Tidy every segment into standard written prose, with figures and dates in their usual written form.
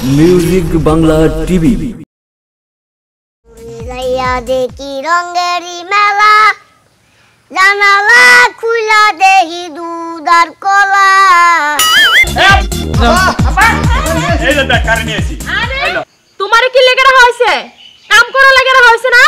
Music Bangla TV. দেখি রঙেরই মেলা, জানালা খুলা দেখি দুধ আর কলা। তোমার কি লেগে হয়েছে? কাম করা লেগে হয়েছে না?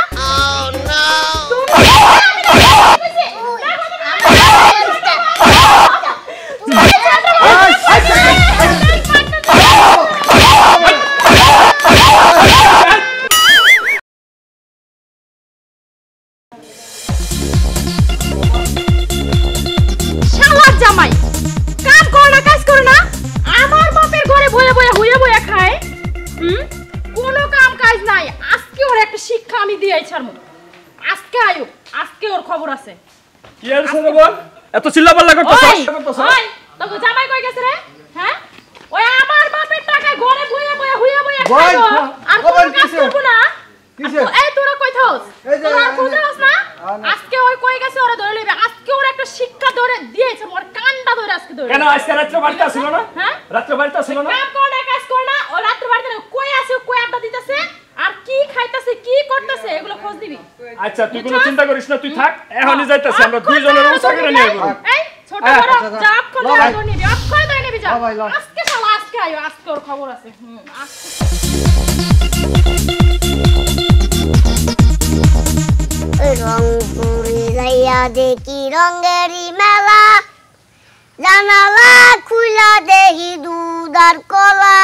জামাই কাম করে না, কাজ করে না, আমার বাপের ঘরে বয়ে বয়ে হুইয়া বয়ে খায়। কোনো কাম কাজ নাই। আজকে ওর একটা শিক্ষা আমি দিয়েই ছাড়বো। আজকে আয়ো, আজকে ওর খবর আছে। কি আর শুনে বল, এত চিল্লাপাল্লা করতেছস? ওই তোকে জামাই কই গেছে রে? হ্যাঁ, ওই আমার বাপের টাকায় ঘরে বয়ে বয়ে হুইয়া বয়ে খায়। আর কোন কাজ করব না। এই তোরা কই থাকস? তোরা আর বুঝাস না? আজকে ওই কই গেছে ওরে ধরে লইবে। আজকে ওর একটা শিক্ষা ধরে দিয়েছে, ওর কানটা ধরে আজকে ধরে। কেন আজকে রাত্রে বাড়িতে ছিল না? হ্যাঁ, রাত্রে বাড়িতে ছিল না। কাম করে না, কাজ করে না। ও রাত্রে বাড়িতে কই আছে, কই আড্ডা দিতেছে, আর কি খাইতেছে, কি করতেছে, এগুলো খোঁজ দিবি। আচ্ছা তুই কোনো চিন্তা করিস না, তুই থাক। এখনই যাইতাছি আমরা দুইজনের উৎসাহ করে নিয়ে যাব। এই ছোট বড় যা অক্ষর ধরে নিবি, অক্ষর ধরে নিবি যা। আজকে শালা আজকে আয়ো, আজকে ওর খবর আছে। রংপুরে যাইয়া দেখি রঙেরই মেলা, জানালা খুলা দেখি দুধ আর কলা।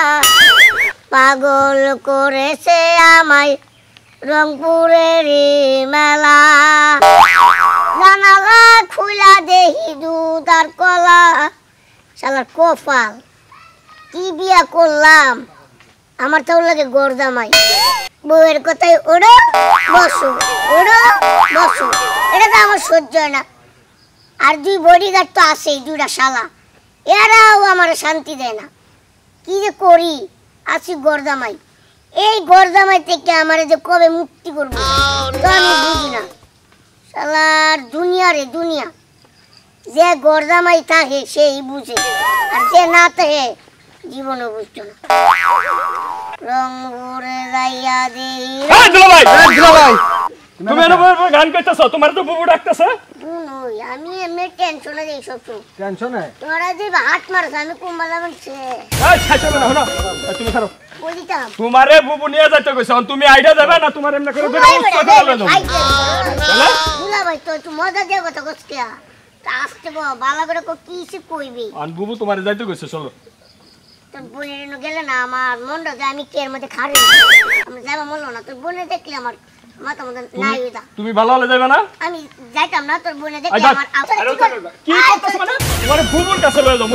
পাগল করেছে আমায় রংপুরেরই মেলা, জানালা খুলা দেখি দুধ আর কলা। শালার কপাল, কি বিয়া করলাম, আমার তো লাগে গরদামাই। বউয়ের কথাই ওড়ো বসো, ওড়ো বসো, এটা তো আমার সহ্য হয় না। আর দুই বডিগার্ড তো আছেই, দুইটা শালা, এরাও আমার শান্তি দেয় না। কি যে করি, আছি গরদামাই। এই গরদামাই থেকে আমার যে কবে মুক্তি করবো তো আমি বুঝি না। শালার দুনিয়া রে দুনিয়া, যে গরদামাই থাকে সেই বুঝে, আর যে না থাকে জীবনও বুঝতো না। রংপুরে যাইয়া দেখি। এই দুলাভাই, এই দুলাভাই, তুমি এর উপর গান কইতাছো? তোমার তো বুবু ডাকতেছে। বুনই আমি এমনি টেনশনে দেই সব। টেনশনে তোরা যে হাত মারছ আমি কুমালা বলছে। এই ছাইছো না, হলো তুমি ছাড়ো। কই দিতাম তোমারে বুবু নিয়ে যাইতে কইছ, তুমি আইডা দেবে না? তোমার এমনি করে বের উৎসাহ করে দাও। বুলা ভাই তো একটু মজা দিয়ে কথা কইছিয়া, আস্তে গো বালা করে কি কইবি। আন বুবু তোমারে যাইতে কইছে, চলো। তোর বোনের গেলে না আমার মনটা যে আমি কের মধ্যে খাড়ি, আমরা যাবা মন না। তোর বোনে দেখলে আমার মাথা মধ্যে নাই হইতা। তুমি ভালো হলে যাবে না? আমি যাইতাম না, তোর বোনে দেখলে আমার কি করতেছ মানে? তোমারে বুবুর কাছে লয়ে যাও।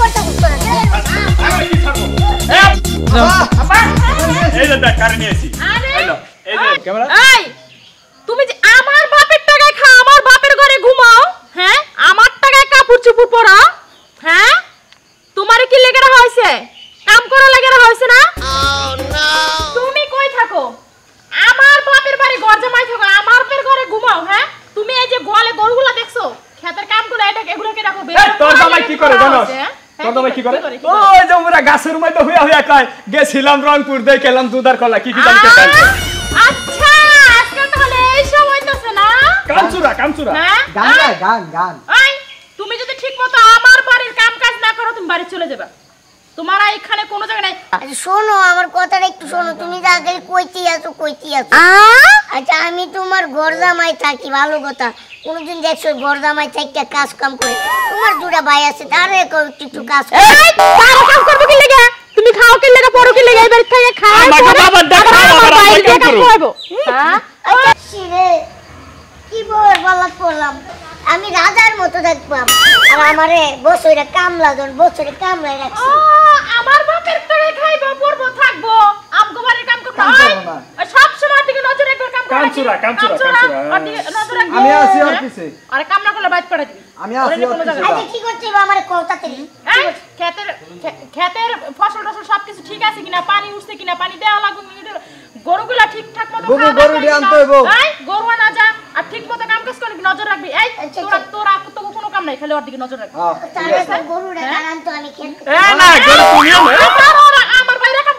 এই যে দেখ কারে নিয়েছি। এই যে ক্যামেরা। এই তুমি যে আমার বাপের টাকায় খাও, আমার বাপের ঘরে ঘুমাও, হ্যাঁ, আমার টাকায় কাপড় চোপড় পরাও, হ্যাঁ, তোমার কি লেগে হয়েছে? কাম করা লেগে হয়েছে না? তুমি কই থাকো? আমার বাপের বাড়ি ঘর জামাই থাকো, আমার বাপের ঘরে ঘুমাও, হ্যাঁ। তুমি এই যে গোয়ালে গরুগুলা দেখছো, ক্ষেতের কামগুলো এটা এগুলোকে রাখো। তোর জামাই কি করে জানো? তোর জামাই কি করে? ওই যে আমরা গাছের মধ্যে হুইয়া হুইয়া কয় গেছিলাম রংপুর দেখলাম দুধ আর কলা, কি কি জানতে চাই। আচ্ছা আজকে তাহলে এই সব হইতাছে না? কামচুরা কামচুরা গান গান গান। এই তুমি যদি ঠিকমতো আমার বাড়ির কাম কাজ না করো, তুমি বাড়ি চলে যাবে। তোমার এখানে কোনো জায়গা নাই। শোনো আমার কথাটা একটু শোনো। তুমি যা গেলে কইতে আছো কইতে আছো। আচ্ছা আমি তোমার গরদামাই থাকি, ভালো কথা। কোনদিন দেখছো গরদামাই থেকে কাজ কাম করে? তোমার দুটা ভাই আছে, তারে একটু কাজ করে। এই তার কাজ করব কি লাগা? তুমি খাও কি লাগা, পড়ো কি লাগা? এই বাড়ি থেকে খাও, আমাকে বাবা দেখা আমার বাইরে কাম করব। হ্যাঁ আচ্ছা রে, কি বললা করলাম, আমি রাজার মতো দেখবাম। আর আমারে বছরে কামলা দন, বছরে কামলাই রাখছি। আমার বাপের টাকা খাইবো, পড়বো, থাকবো, আমগো বাড়ির কাম করব। সব সময় দিকে নজর রাখবে, কাম করব। কামচুরা কামচুরা আর দিকে নজর রাখবে। আমি আছি আর কিছু। আরে কাম না করলে বাইট করে দিবি। আমি আছি আর কিছু। আচ্ছা কি করছিস আমারে কওতাতেরি? এই ক্ষেতের ফসল টসল সবকিছু ঠিক আছে কিনা, পানি উঠছে কিনা, পানি দেওয়া লাগবে, গরুগুলা ঠিকঠাক মতো খাওয়া দাওয়া করে কিনা? এই গরু না যা, আর ঠিকমতো কাম কাজ করে নজর রাখবি। এই তোরা তো কোনো কাম নাই, খালি ওর দিকে নজর রাখবি। তাহলে গরুটা দাঁড়ান তো আমি খেতে। এ না গরু তুমিও আমার বাইরে কাম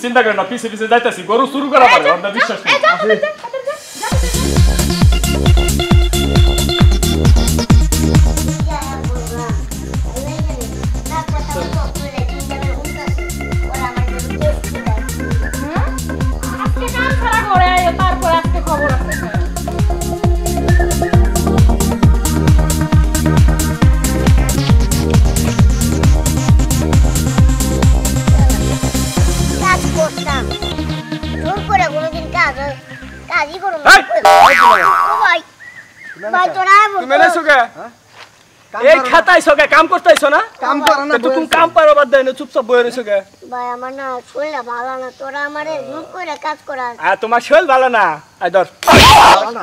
চিন্তা করেন না, পিছে পিছে যাইতাছি, গরু শুরু করা পারে, আপনার বিশ্বাস নেই। আজকে কাম ছাড়া করে আইও, তারপর আজকে খবর আছে। কাজ করতাম জোর করে কোনোদিন কাজই করো না। এই! ও ভাই ভাই তোরা তুমি এনেছো কে? এই খাতাইছো কে? কাম করতেইছো না? কাম করে না, তো তুমি কাম পারো বাদ দেয় না, চুপচাপ বয়ে রইছো কে? ভাই আমার না শরীরটা ভালো না, তোরা আমারে জোর করে কাজ করা। তোমার শরীর ভালো না, আই ধর না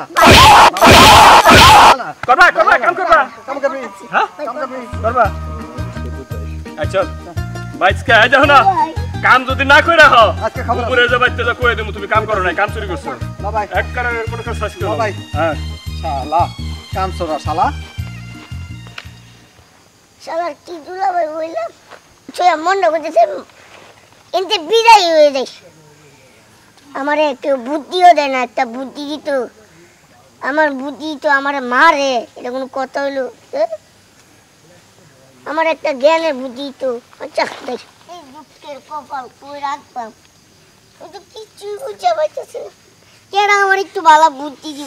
করবা করবা কাম করবা, কাম করবি হ্যাঁ কাম করবি করবা। আচ্ছা বাইসকে আই যাও না, কাম যদি না কইরা হও আজকে খবর আছে। উপরে যে বাইতে যা কই দেবো, তুমি কাম করো না, কাম চুরি করছো। না ভাই এক কারণের কোনো কাজ শেষ করো না ভাই। হ্যাঁ শালা কাম সরা শালা শালার কি দুলা ভাই বললাম ছয়া মনটা করতেছে এনতে বিদায় হয়ে যায়। আমারে একটু বুদ্ধিও দেয় না, একটা বুদ্ধি দিত, আমার বুদ্ধি তো আমারে মারে, এটা কোনো কথা হইলো? আমার একটা জ্ঞানের বুদ্ধি তো। আচ্ছা দেখ এই দুঃখের কপাল কই রাখবাম, ওই তো কিছু বুঝা পাইতেছে না। কেডা আমার একটু ভালো বুদ্ধি দিব?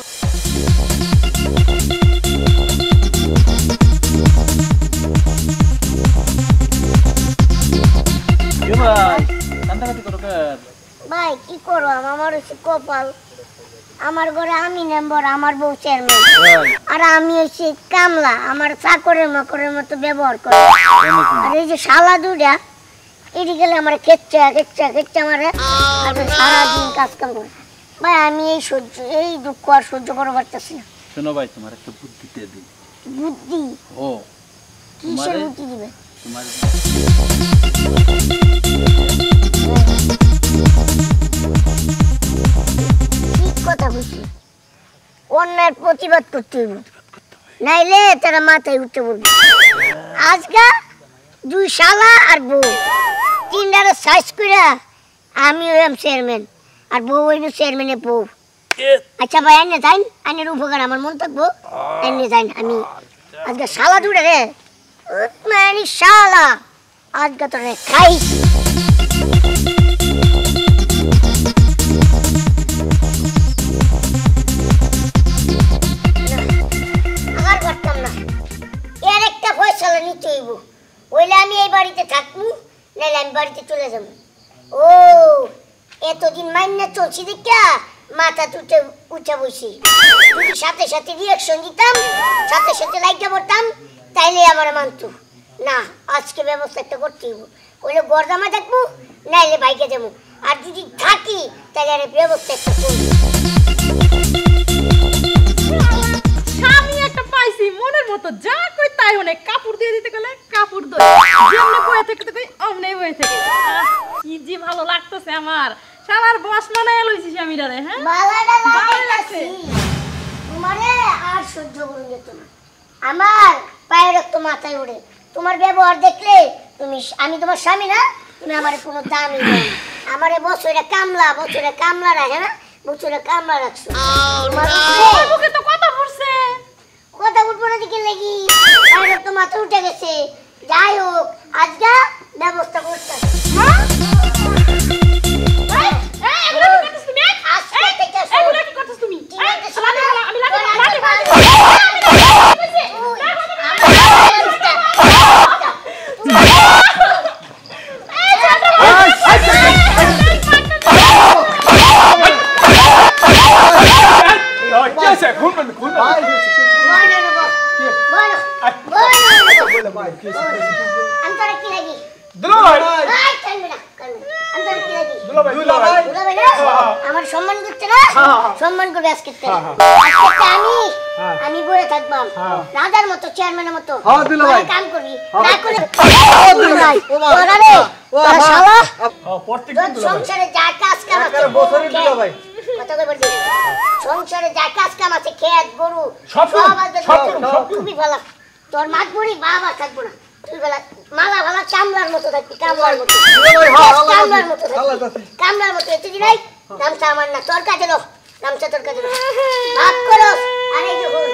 ভাই কি করো, আমার হচ্ছে কপাল, আমার ঘরে আমি মেম্বার, আমার বউ চেয়ারম্যান, আর আমি হচ্ছে কামলা, আমার চাকরের মকরের মতো ব্যবহার করে। আর এই যে শালা দুটা এটি গেলে আমার খেচ্চা খেচ্চা খেচ্চা মারে, আর সারাদিন কাজ কাম করে। ভাই আমি এই দুঃখ আর সহ্য করতে পারতেছি না। শোনো ভাই, তোমার একটা বুদ্ধি দিয়ে দিই। বুদ্ধি? ও কিসের বুদ্ধি দিবে? তোমার ঠিক কথা বুঝছি, অন্যায়ের প্রতিবাদ করতে হইব, নাইলে তারা মাথায় উঠতে বলবে। আজকা দুই শালা আর বউ তিনটারে সাইজ কইরা আমি হইলাম চেয়ারম্যান, আর বউ হইল চেয়ারম্যানের বউ। আচ্ছা ভাই আইনে যাইন, আইনের উপকার আমার মন থাকবো, আইনে যাইন। আমি আজকে শালা দুটা রে মানে শালা আজকে তোরে খাইস। আর করতাম না, এর একটা ফয়সালা নিতে হইব, ওইলে আমি এই বাড়িতে থাকবো, নাইলে আমি বাড়িতে চলে যাবো। ও এতদিন মাইনা চলছি দেখা মাথা তুটে উঠে বসি, যদি সাথে সাথে রিয়াকশন দিতাম, সাথে সাথে লাইটটা পড়তাম, তাইলে আমার মানতো না। আজকে ব্যবস্থা একটা করতে হইব, ওইলে গরদামা থাকবো, নাইলে বাইকে যাবো, আর যদি থাকি তাহলে আর ব্যবস্থা একটা করবো। স্বামী একটা পাইছি মনের মতো, যা কই তাই অনেক। কাপড় দিয়ে দিতে গেলে কাপড় দই, যেমনে বয়ে থেকে তো কই অমনে বয়ে থেকে। কি যে ভালো লাগতেছে আমার, শালার বস মানায় লইছি স্বামীটারে। হ্যাঁ মালাটা ভালো লাগছে। লাগছে তোমারে আর সহ্য করুন যেত না, আমার পায়ের রক্ত মাথায় ওঠে তোমার ব্যবহার দেখলে। আমি তোমার স্বামী না, তুমি আমার কোনো দামই দাও না। আমারে বছরে কামলা রাখে না, বছরে কামলা রাখছো। তোমার ওর মুখে তো কথা পড়ছে। কথা উঠবো না দিকে লেগি, পায়ের রক্ত মাথা উঠে গেছে। যাই হোক আজকে ব্যবস্থা করতে হ্যাঁ? এই, এগুলো কি করতেছ তুমি? আজকে থেকে এগুলো কি করতেছ তুমি? ঠিক এই, আছে, আমি লাঠি আমার সম্মান করছে না, সম্মান করবে আজকে আমি বলে থাকবাম রাজার মতো, চেয়ারম্যানের মতো কাম করবি, না করলে সংসারে যা কাজ কাম আছে, কথা কই বলছি, সংসারে যা কাজ কাম আছে, খেত গরু সব খুবই ভালো। তোর মাত বড়ি বাবা থাকবো না, তুই বেলা মালা মালা কামলার মতো থাকবি কামলার মতো ওই হ্যাঁ কামলার মতো আল্লাহ থাকবি জাতি কামলার মতো এতে দি নাই নামটা আমার না তোর কাছে লো নামটা তোর কাছে লো ভাগ করো আরে যে হল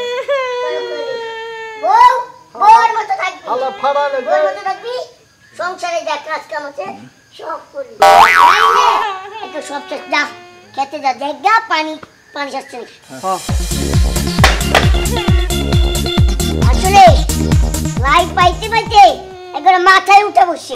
বউ বউর মতো থাকবি আল্লাহ ফাড়ালে বউর মতো থাকবি সংসারে যা কাজ কাম আছে সব করবি একটু সব শেষ যা খেতে যা জায়গা পানি পানি আসছে হ্যাঁ আসলে লাইফ পাইতে পাইতে একবার মাথায় উঠে বসছি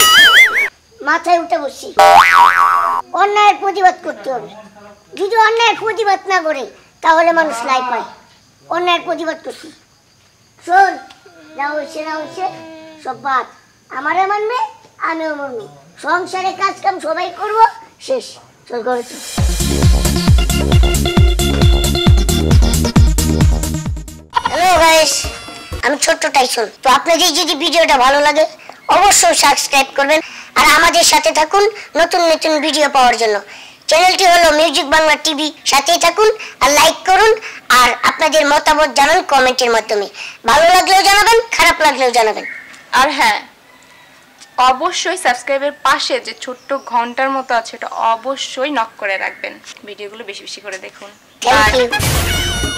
অন্যায়ের প্রতিবাদ করতে হবে যদি অন্যায়ের প্রতিবাদ না করে তাহলে মানুষ লাইফ পায় অন্যায়ের প্রতিবাদ করছি শোন যা হচ্ছে না হচ্ছে সব বাদ আমারে মানবে আমিও মানবো সংসারে কাজ কাম সবাই করবো শেষ চল ঘরে চল হ্যালো গাইস আমি ছোট্ট টাইসন তো আপনাদের যদি ভিডিওটা ভালো লাগে অবশ্যই সাবস্ক্রাইব করবেন আর আমাদের সাথে থাকুন নতুন নতুন ভিডিও পাওয়ার জন্য চ্যানেলটি হলো মিউজিক বাংলা টিভি সাথেই থাকুন আর লাইক করুন আর আপনাদের মতামত জানান কমেন্টের মাধ্যমে ভালো লাগলেও জানাবেন খারাপ লাগলেও জানাবেন আর হ্যাঁ অবশ্যই সাবস্ক্রাইবের পাশে যে ছোট্ট ঘন্টার মতো আছে এটা অবশ্যই নক করে রাখবেন ভিডিওগুলো বেশি বেশি করে দেখুন থ্যাংক ইউ